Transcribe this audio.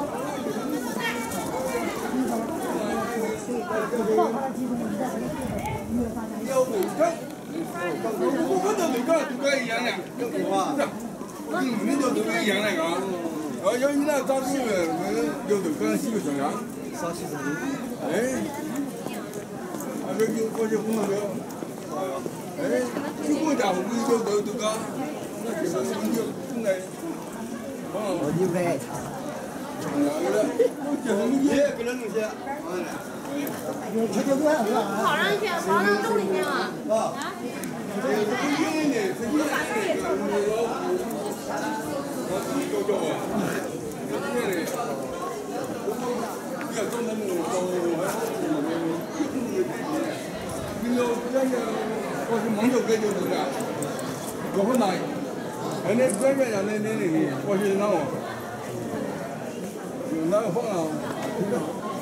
我们都没干，都干一样的。你都一样那个。要你那咋子的？有都干几个钟呀？ 啥时候？ 哎，这有过去红了。哎，就我家我都干，那就是你就现在。 我就拍他。 也给他弄些。 跑上去，跑上洞里去了。啊？ 我是蒙头给就这个，我不拿，那专业的我是那个，那个放啊。